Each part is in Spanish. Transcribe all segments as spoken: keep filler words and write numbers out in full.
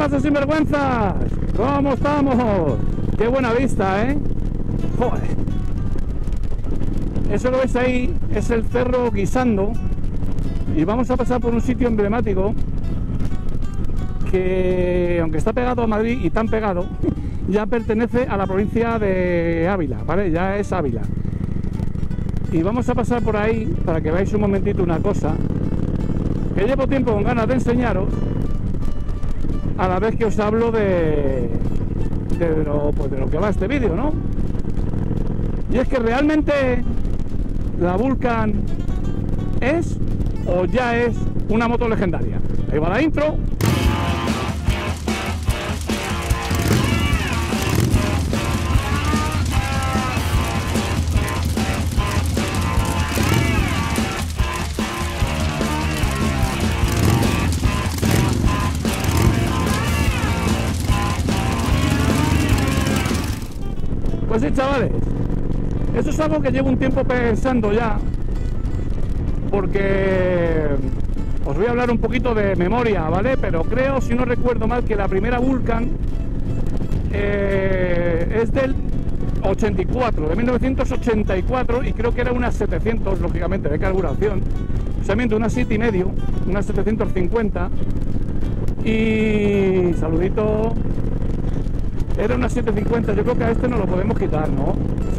pasa, sinvergüenzas? ¿Cómo estamos? Qué buena vista, ¿eh? Joder. Eso lo ves ahí, es el Cerro Guisando. Y vamos a pasar por un sitio emblemático que, aunque está pegado a Madrid y tan pegado, ya pertenece a la provincia de Ávila, ¿vale? Ya es Ávila. Y vamos a pasar por ahí para que veáis un momentito una cosa que llevo tiempo con ganas de enseñaros, a la vez que os hablo de, de, lo, pues de lo que va este vídeo, ¿no? Y es que realmente la Vulcan es o ya es una moto legendaria. Ahí va la intro. Pues sí, chavales, eso es algo que llevo un tiempo pensando ya, porque os voy a hablar un poquito de memoria, ¿vale? Pero creo, si no recuerdo mal, que la primera Vulcan eh, es del ochenta y cuatro, de mil novecientos ochenta y cuatro, y creo que era una setecientos, lógicamente, de carburación, precisamente una siete y medio, una setecientos cincuenta, y saludito. Era una setecientos cincuenta, yo creo que a este no lo podemos quitar, ¿no? Sí.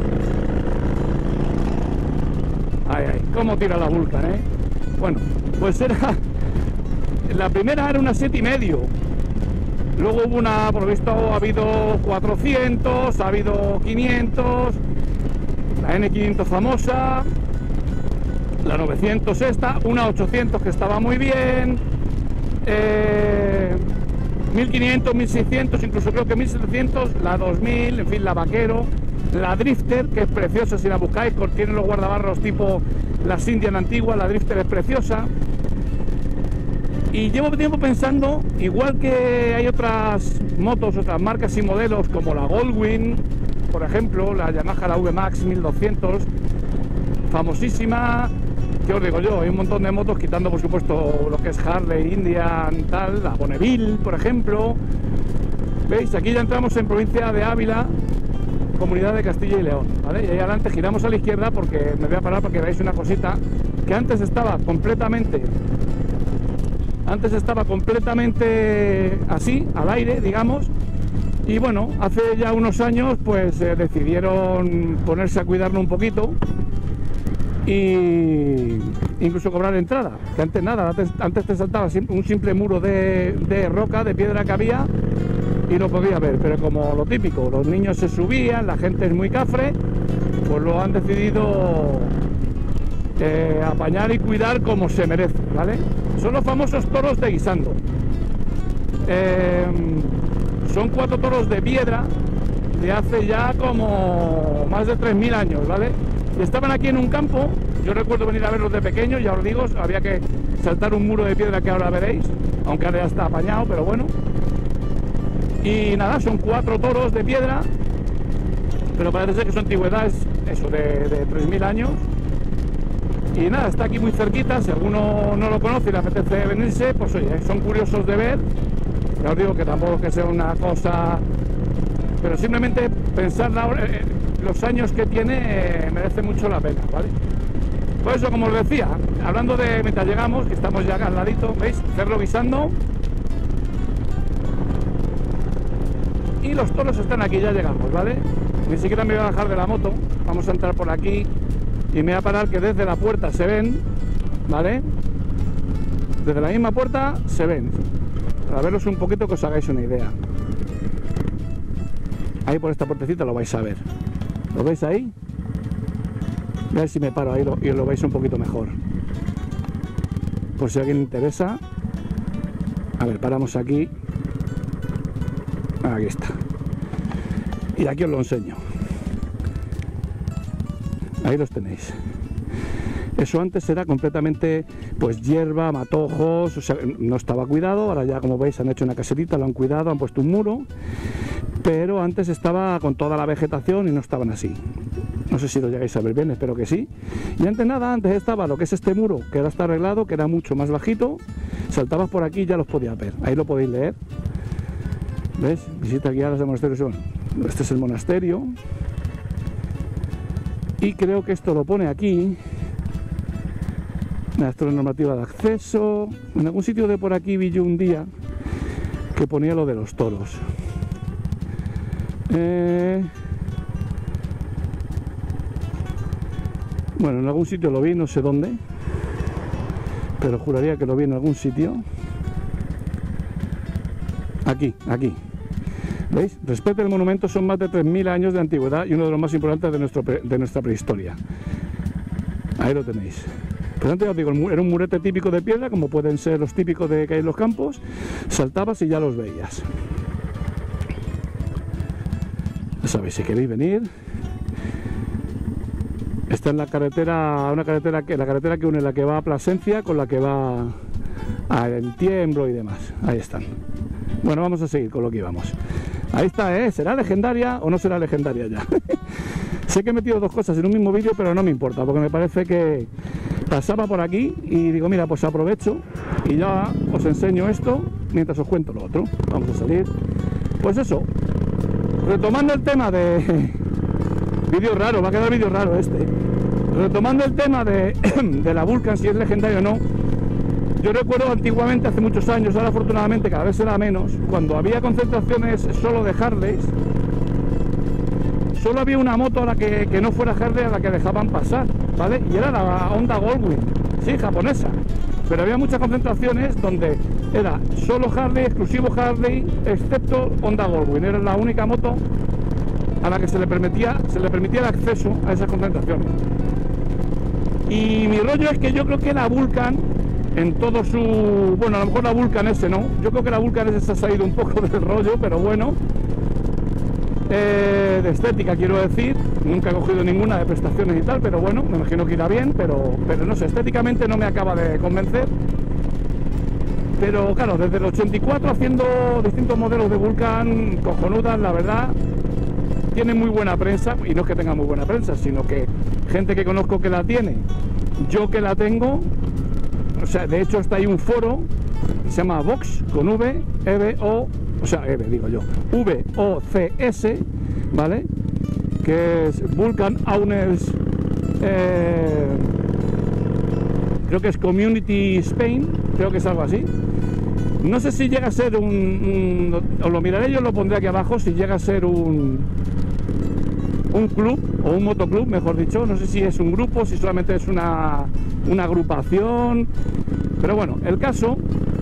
Ay, ay, cómo tira la Vulcan, ¿eh? Bueno, pues era... La primera era una siete y medio. Luego hubo una, por lo visto, ha habido cuatrocientos, ha habido quinientos, la N quinientos famosa, la novecientos esta, una ochocientos que estaba muy bien, eh... mil quinientos, mil seiscientos, incluso creo que mil setecientos, la dos mil, en fin, la Vaquero, la Drifter, que es preciosa si la buscáis, tiene los guardabarros tipo las Indian antiguas, la Drifter es preciosa. Y llevo tiempo pensando, igual que hay otras motos, otras marcas y modelos como la Goldwing, por ejemplo, la Yamaha, la V Max mil doscientos, famosísima. ¿Qué os digo yo? Hay un montón de motos, quitando por supuesto lo que es Harley, Indian, tal, la Bonneville, por ejemplo. ¿Veis? Aquí ya entramos en provincia de Ávila, comunidad de Castilla y León, ¿vale? Y ahí adelante giramos a la izquierda porque me voy a parar para que veáis una cosita que antes estaba completamente, antes estaba completamente así, al aire, digamos. Y bueno, hace ya unos años pues eh, decidieron ponerse a cuidarlo un poquito y incluso cobrar entrada, que antes nada, antes, antes te saltaba un simple muro de, de roca, de piedra que había y lo podía ver, pero como lo típico, los niños se subían, la gente es muy cafre, pues lo han decidido eh, apañar y cuidar como se merece, ¿vale? Son los famosos toros de Guisando. Eh, son cuatro toros de piedra de hace ya como más de tres mil años, ¿vale? Y estaban aquí en un campo. Yo recuerdo venir a verlos de pequeño, ya os digo, había que saltar un muro de piedra que ahora veréis, aunque ahora ya está apañado, pero bueno. Y nada, son cuatro toros de piedra, pero parece ser que su antigüedad es eso, de, de tres mil años. Y nada, está aquí muy cerquita, si alguno no lo conoce y le apetece venirse, pues oye, son curiosos de ver. Ya os digo que tampoco es que sea una cosa, pero simplemente pensar la, eh, los años que tiene eh, merece mucho la pena, ¿vale? Por eso, como os decía, hablando de mientras llegamos, que estamos ya al ladito, ¿veis? Cerro Guisando. Y los toros están aquí, ya llegamos, ¿vale? Ni siquiera me voy a bajar de la moto, vamos a entrar por aquí y me voy a parar que desde la puerta se ven, ¿vale? Desde la misma puerta se ven, para veros un poquito que os hagáis una idea. Ahí por esta puertecita lo vais a ver. ¿Lo veis ahí? A ver si me paro ahí y lo veis un poquito mejor. Por si a alguien le interesa. A ver, paramos aquí. Aquí está. Y aquí os lo enseño. Ahí los tenéis. Eso antes era completamente pues hierba, matojos, o sea, no estaba cuidado. Ahora ya, como veis, han hecho una caserita, lo han cuidado, han puesto un muro, pero antes estaba con toda la vegetación y no estaban así. No sé si lo llegáis a ver bien, espero que sí. Y antes nada, antes estaba lo que es este muro, que ahora está arreglado, que era mucho más bajito. Saltabas por aquí y ya los podías ver, ahí lo podéis leer. ¿Ves? Visita guiadas de monasterios. Bueno, este es el monasterio. Y creo que esto lo pone aquí. Esto es la normativa de acceso. En algún sitio de por aquí vi yo un día que ponía lo de los toros. Eh... Bueno, en algún sitio lo vi, no sé dónde, pero juraría que lo vi en algún sitio. Aquí, aquí. ¿Veis? Respete el monumento, son más de tres mil años de antigüedad y uno de los más importantes de, nuestro, de nuestra prehistoria. Ahí lo tenéis. Pues antes os digo, era un murete típico de piedra, como pueden ser los típicos de que hay en los campos. Saltabas y ya los veías. Ya sabéis, si queréis venir. Está en la carretera, una carretera que la carretera que une la que va a Plasencia con la que va a El Tiemblo y demás. Ahí están. Bueno, vamos a seguir con lo que íbamos. Ahí está, ¿eh? ¿Será legendaria o no será legendaria ya? Sé que he metido dos cosas en un mismo vídeo, pero no me importa, porque me parece que pasaba por aquí y digo, mira, pues aprovecho y ya os enseño esto mientras os cuento lo otro. Vamos a salir. Pues eso, retomando el tema de... Vídeo raro, va a quedar vídeo raro este. Retomando el tema de, de la Vulcan, si es legendario o no. Yo recuerdo antiguamente, hace muchos años, ahora afortunadamente cada vez será menos, cuando había concentraciones solo de Harleys, solo había una moto a la que, que no fuera Harley a la que dejaban pasar, ¿vale? Y era la Honda Goldwing, sí, japonesa. Pero había muchas concentraciones donde era solo Harley, exclusivo Harley, excepto Honda Goldwing. Era la única moto a la que se le permitía, se le permitía el acceso a esas concentraciones. Y mi rollo es que yo creo que la Vulcan, en todo su... Bueno, a lo mejor la Vulcan ese no. Yo creo que la Vulcan ese se ha salido un poco del rollo, pero bueno. Eh, de estética quiero decir. Nunca he cogido ninguna de prestaciones y tal, pero bueno, me imagino que irá bien, pero, pero no sé, estéticamente no me acaba de convencer. Pero claro, desde el ochenta y cuatro haciendo distintos modelos de Vulcan cojonudas, la verdad... Tiene muy buena prensa, y no es que tenga muy buena prensa, sino que gente que conozco que la tiene, yo que la tengo, o sea, de hecho está ahí un foro, se llama Vox, con V, E V O, o sea, E V digo yo, V O C S, ¿vale? Que es Vulcan Owners, eh, creo que es Community Spain, creo que es algo así. No sé si llega a ser un, un os lo miraré, yo lo pondré aquí abajo, si llega a ser un un club o un motoclub, mejor dicho. No sé si es un grupo, si solamente es una, una agrupación, pero bueno, el caso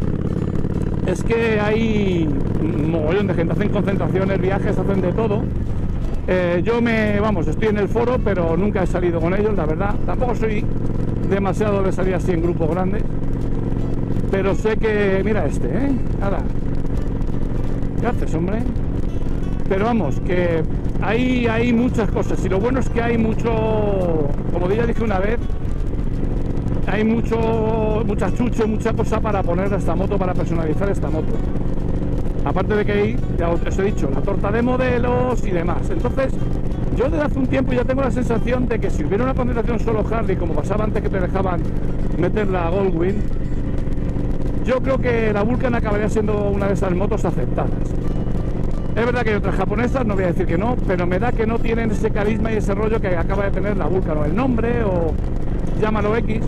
es que hay un mogollón de gente, hacen concentraciones, viajes, hacen de todo. Eh, yo me, vamos, estoy en el foro, pero nunca he salido con ellos, la verdad. Tampoco soy demasiado de salir así en grupos grandes, pero sé que, mira este, ¿eh? Nada. ¿Qué haces, hombre? Pero vamos, que hay, hay muchas cosas, y lo bueno es que hay mucho, como ya dije una vez, hay mucho, mucha chuche, mucha cosa para poner a esta moto, para personalizar esta moto. Aparte de que hay, ya os he dicho, la torta de modelos y demás. Entonces, yo desde hace un tiempo ya tengo la sensación de que si hubiera una concentración solo Harley, como pasaba antes que te dejaban meter la Goldwing, yo creo que la Vulcan acabaría siendo una de esas motos aceptadas. Es verdad que hay otras japonesas, no voy a decir que no, pero me da que no tienen ese carisma y ese rollo que acaba de tener la Vulcan, o el nombre, o llámalo X.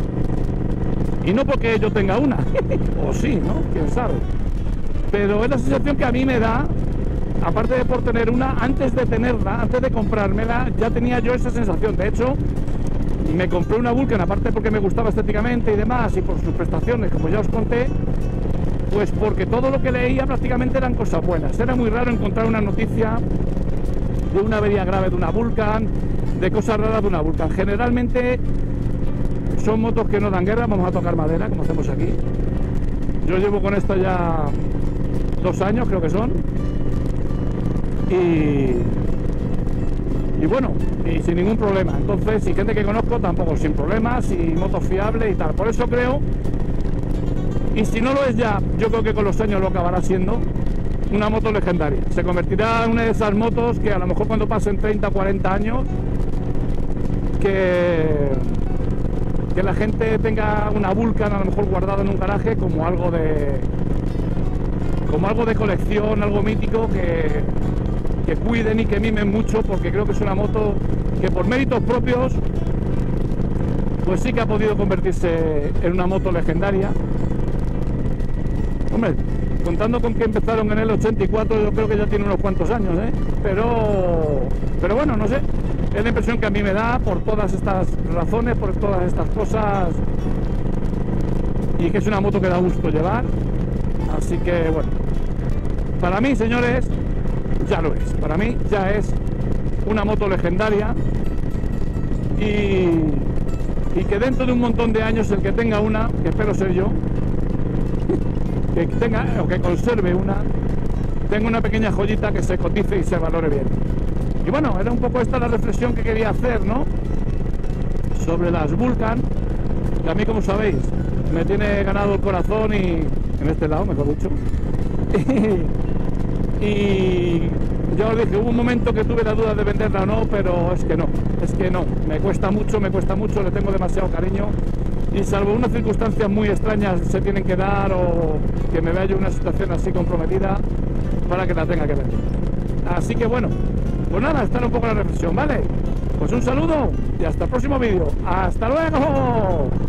Y no porque yo tenga una, o sí, ¿no? Quién sabe. Pero es la sensación que a mí me da, aparte de por tener una, antes de tenerla, antes de comprármela, ya tenía yo esa sensación. De hecho, me compré una Vulcan, aparte porque me gustaba estéticamente y demás, y por sus prestaciones, como ya os conté, pues porque todo lo que leía prácticamente eran cosas buenas. Era muy raro encontrar una noticia de una avería grave de una Vulcan, de cosas raras de una Vulcan. Generalmente son motos que no dan guerra. Vamos a tocar madera, como hacemos aquí. Yo llevo con esta ya dos años, creo que son. Y, y bueno, y sin ningún problema. Entonces, y gente que conozco tampoco, sin problemas, y motos fiables y tal. Por eso creo... Y si no lo es ya, yo creo que con los años lo acabará siendo una moto legendaria. Se convertirá en una de esas motos que a lo mejor cuando pasen treinta o cuarenta años, que, que la gente tenga una Vulcan a lo mejor guardada en un garaje como algo de como algo de colección, algo mítico, que, que cuiden y que mimen mucho, porque creo que es una moto que por méritos propios pues sí que ha podido convertirse en una moto legendaria. Hombre, contando con que empezaron en el ochenta y cuatro, yo creo que ya tiene unos cuantos años, ¿eh? Pero, pero bueno, no sé, es la impresión que a mí me da por todas estas razones, por todas estas cosas, y que es una moto que da gusto llevar. Así que bueno, para mí, señores, ya lo es, para mí ya es una moto legendaria, y, y que dentro de un montón de años el que tenga una, que espero ser yo, que tenga o que conserve una, tenga una pequeña joyita que se cotice y se valore bien. Y bueno, era un poco esta la reflexión que quería hacer, ¿no?, sobre las Vulcan, que a mí, como sabéis, me tiene ganado el corazón, y en este lado, mejor dicho, y, y ya os dije, hubo un momento que tuve la duda de venderla o no, pero es que no, es que no, me cuesta mucho, me cuesta mucho, le tengo demasiado cariño, y salvo unas circunstancias muy extrañas se tienen que dar, o que me vea yo en una situación así comprometida para que la tenga que vender. Así que bueno, pues nada, esta era un poco la reflexión, ¿vale? Pues un saludo y hasta el próximo vídeo. ¡Hasta luego!